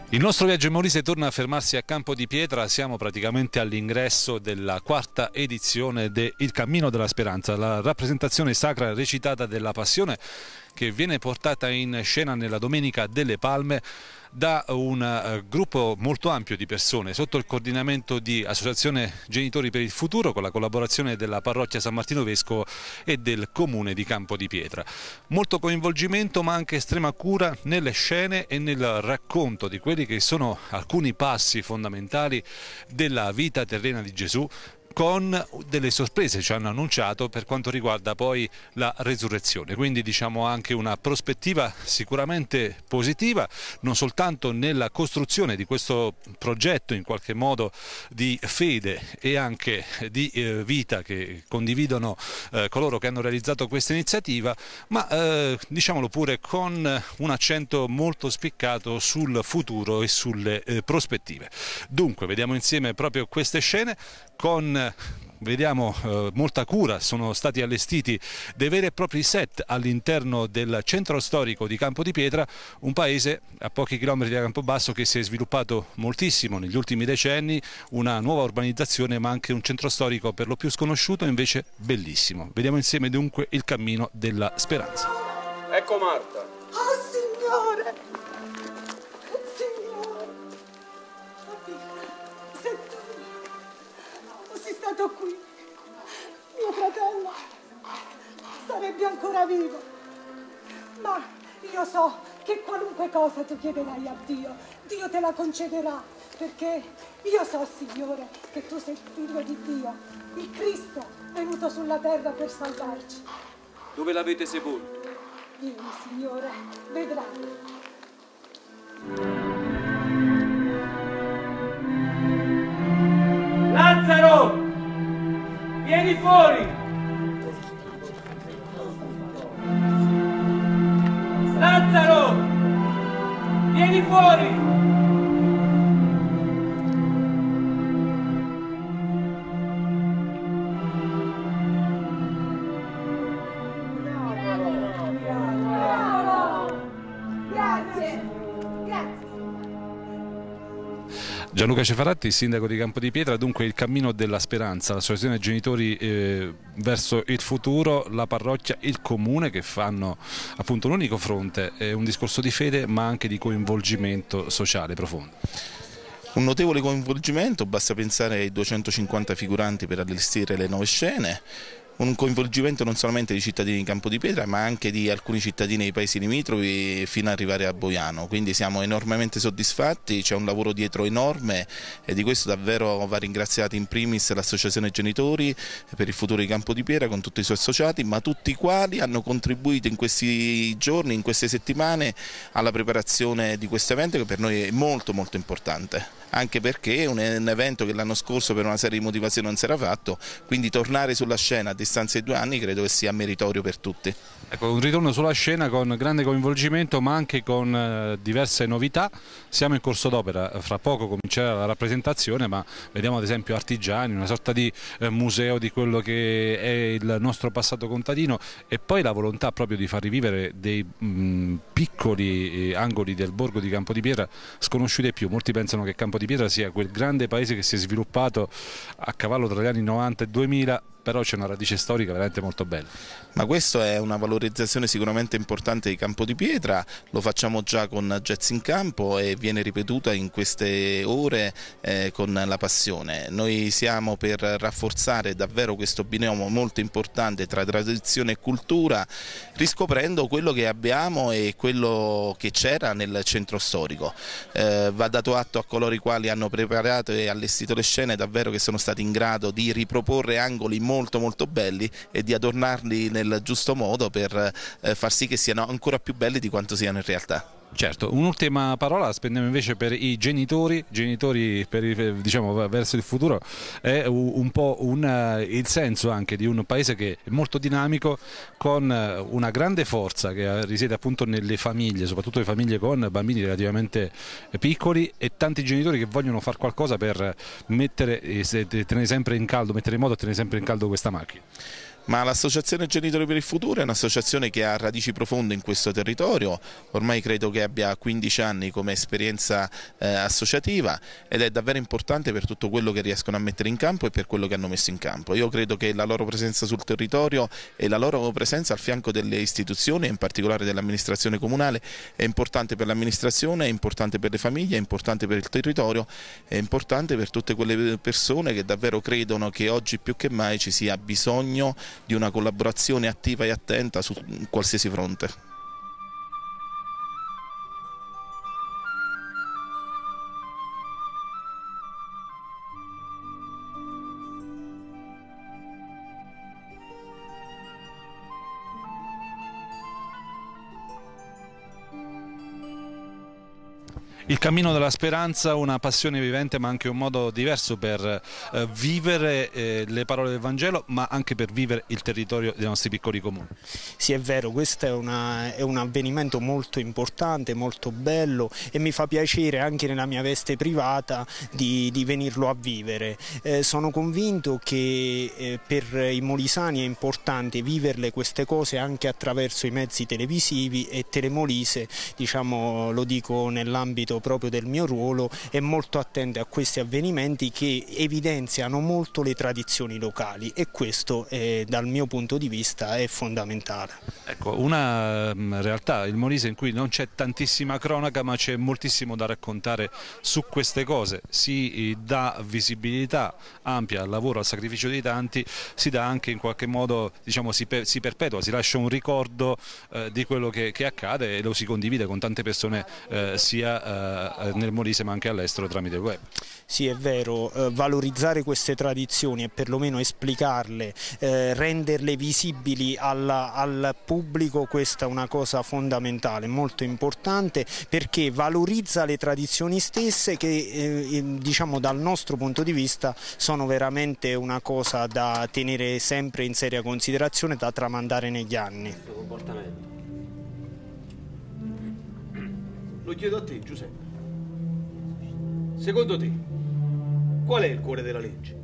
Il nostro viaggio in Molise torna a fermarsi a Campo di Pietra, siamo praticamente all'ingresso della quarta edizione de Il Cammino della Speranza, la rappresentazione sacra recitata della Passione che viene portata in scena nella Domenica delle Palme da un gruppo molto ampio di persone sotto il coordinamento di Associazione Genitori per il Futuro con la collaborazione della Parrocchia San Martino Vescovo e del Comune di Campo di Pietra. Molto coinvolgimento ma anche estrema cura nelle scene e nel racconto di quelli che sono alcuni passi fondamentali della vita terrena di Gesù, con delle sorprese ci hanno annunciato per quanto riguarda poi la resurrezione, quindi diciamo anche una prospettiva sicuramente positiva non soltanto nella costruzione di questo progetto in qualche modo di fede e anche di vita che condividono coloro che hanno realizzato questa iniziativa, ma diciamolo pure con un accento molto spiccato sul futuro e sulle prospettive. Dunque vediamo insieme proprio queste scene con molta cura, sono stati allestiti dei veri e propri set all'interno del centro storico di Campo di Pietra, un paese a pochi chilometri da Campobasso che si è sviluppato moltissimo negli ultimi decenni, una nuova urbanizzazione ma anche un centro storico per lo più sconosciuto e invece bellissimo. Vediamo insieme dunque il cammino della speranza. Ecco Marta. Oh Signore! Stato qui, mio fratello sarebbe ancora vivo, ma io so che qualunque cosa tu chiederai a Dio, Dio te la concederà, perché io so, Signore, che tu sei il figlio di Dio, il Cristo venuto sulla terra per salvarci. Dove l'avete sepolto? Vieni, Signore, vedrai. Lazzaro! Vieni fuori! Lazzaro! Vieni fuori! Gianluca Cefaratti, sindaco di Campo di Pietra, dunque il cammino della speranza, l'associazione genitori verso il futuro, la parrocchia, il comune che fanno appunto un unico fronte, un discorso di fede ma anche di coinvolgimento sociale profondo. Un notevole coinvolgimento, basta pensare ai 250 figuranti per allestire le 9 scene. Un coinvolgimento non solamente di cittadini di Campo di Pietra ma anche di alcuni cittadini dei paesi limitrofi fino ad arrivare a Boiano, quindi siamo enormemente soddisfatti, c'è un lavoro dietro enorme e di questo davvero va ringraziata in primis l'Associazione Genitori per il Futuro di Campo di Pietra con tutti i suoi associati, ma tutti i quali hanno contribuito in questi giorni, in queste settimane alla preparazione di questo evento che per noi è molto molto importante. Anche perché è un evento che l'anno scorso per una serie di motivazioni non si era fatto, quindi tornare sulla scena a distanza di 2 anni credo che sia meritorio per tutti. Ecco, un ritorno sulla scena con grande coinvolgimento ma anche con diverse novità. Siamo in corso d'opera, fra poco comincerà la rappresentazione, ma vediamo ad esempio artigiani, una sorta di museo di quello che è il nostro passato contadino e poi la volontà proprio di far rivivere dei piccoli angoli del borgo di Campo di Pietra sconosciuti ai più. Molti pensano che Campo di Pietra sia quel grande paese che si è sviluppato a cavallo tra gli anni 90 e 2000, però c'è una radice storica veramente molto bella. Ma questa è una valorizzazione sicuramente importante di Campo di Pietra, lo facciamo già con Jazz in Campo e viene ripetuta in queste ore con la Passione. Noi siamo per rafforzare davvero questo binomio molto importante tra tradizione e cultura, riscoprendo quello che abbiamo e quello che c'era nel centro storico. Va dato atto a coloro i quali hanno preparato e allestito le scene davvero che sono stati in grado di riproporre angoli molto molto belli e di adornarli nel giusto modo per far sì che siano ancora più belli di quanto siano in realtà. Certo, un'ultima parola la spendiamo invece per i genitori per diciamo, verso il futuro, è un po' il senso anche di un paese che è molto dinamico, con una grande forza che risiede appunto nelle famiglie, soprattutto le famiglie con bambini relativamente piccoli e tanti genitori che vogliono fare qualcosa per mettere sempre in caldo, mettere in modo a tenere sempre in caldo questa macchina. Ma l'Associazione Genitori per il Futuro è un'associazione che ha radici profonde in questo territorio, ormai credo che abbia 15 anni come esperienza associativa, ed è davvero importante per tutto quello che riescono a mettere in campo e per quello che hanno messo in campo. Io credo che la loro presenza sul territorio e la loro presenza al fianco delle istituzioni, in particolare dell'amministrazione comunale, è importante per l'amministrazione, è importante per le famiglie, è importante per il territorio, è importante per tutte quelle persone che davvero credono che oggi più che mai ci sia bisogno di una collaborazione attiva e attenta su qualsiasi fronte. Il cammino della speranza, una passione vivente ma anche un modo diverso per vivere le parole del Vangelo, ma anche per vivere il territorio dei nostri piccoli comuni. Sì, è vero, questo è un avvenimento molto importante, molto bello, e mi fa piacere anche nella mia veste privata di venirlo a vivere. Sono convinto che per i molisani è importante viverle queste cose anche attraverso i mezzi televisivi, e Telemolise, diciamo, lo dico nell'ambito proprio del mio ruolo, è molto attenta a questi avvenimenti che evidenziano molto le tradizioni locali, e questo dal mio punto di vista è fondamentale. Ecco, una realtà, il Molise, in cui non c'è tantissima cronaca ma c'è moltissimo da raccontare su queste cose, si dà visibilità ampia al lavoro, al sacrificio dei tanti, si dà anche in qualche modo, diciamo, si perpetua, si lascia un ricordo di quello che accade, e lo si condivide con tante persone sia nel Molise ma anche all'estero tramite il web. Sì, è vero, valorizzare queste tradizioni e perlomeno esplicarle, renderle visibili al pubblico, questa è una cosa fondamentale, molto importante, perché valorizza le tradizioni stesse che diciamo dal nostro punto di vista sono veramente una cosa da tenere sempre in seria considerazione, da tramandare negli anni. Lo chiedo a te, Giuseppe. Secondo te, qual è il cuore della legge?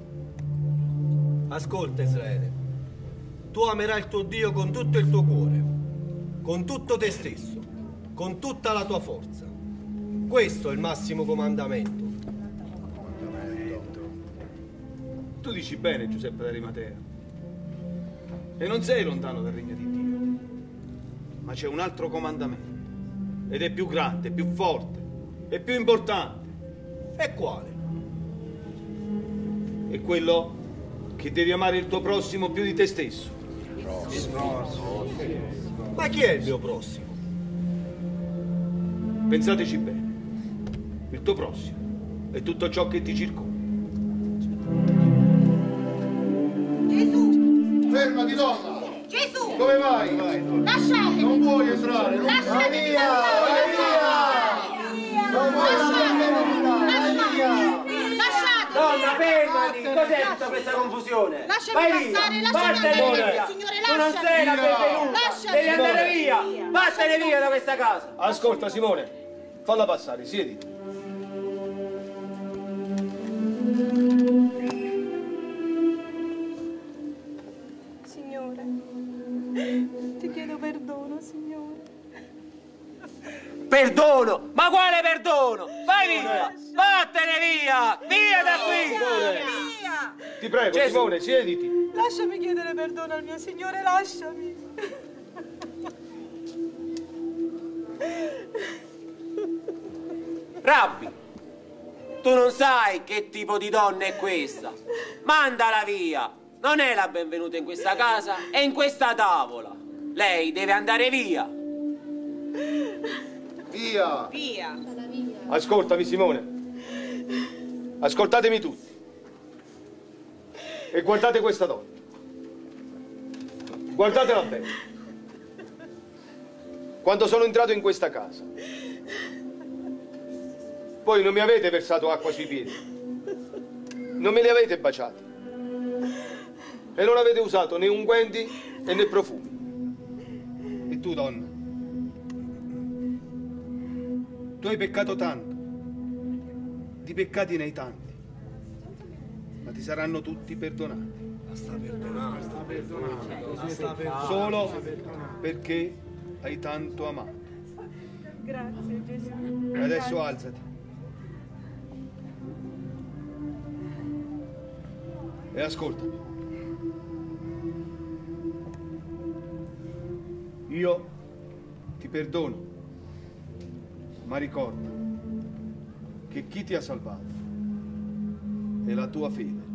Ascolta, Israele. Tu amerai il tuo Dio con tutto il tuo cuore, con tutto te stesso, con tutta la tua forza. Questo è il massimo comandamento. Tu dici bene, Giuseppe d'Arimatea. E non sei lontano dal regno di Dio. Ma c'è un altro comandamento. Ed è più grande, più forte e più importante. E quale? È quello che devi amare il tuo prossimo più di te stesso. Ma chi è il mio prossimo? Pensateci bene. Il tuo prossimo è tutto ciò che ti circonda. Gesù! Fermati, donna! Gesù! Dove vai? Lasciatemi! Non puoi entrare! Lasciatemi! Non puoi Donna, fermati! Cos'è tutta questa confusione? Lasciami passare, lasciami andare via, signore, Tu non sei la benvenuta! Lasciami. Devi andare via! Vattene via da questa casa! Ascolta, Simone, falla passare, siediti. Signore, ti chiedo perdono, Signore. Perdono? Ma quale perdono? Vai via! Vattene via! Via da qui! Ti prego, Gesù. Simone, siediti. Lasciami chiedere perdono al mio Signore, lasciami. Rabbi, tu non sai che tipo di donna è questa. Mandala via. Non è la benvenuta in questa casa e in questa tavola. Lei deve andare via. Via. Via. Ascoltami, Simone. Ascoltatemi tutti. E guardate questa donna. Guardatela bene. Quando sono entrato in questa casa, voi non mi avete versato acqua sui piedi. Non me li avete baciati. E non avete usato né unguenti e né profumi. E tu, donna, tu hai peccato tanto, di peccati ne hai tanti, ma ti saranno tutti perdonati. Solo perché hai tanto amato. Grazie Gesù. E adesso alzati. E ascoltami. Io ti perdono, ma ricorda che chi ti ha salvato è la tua fede.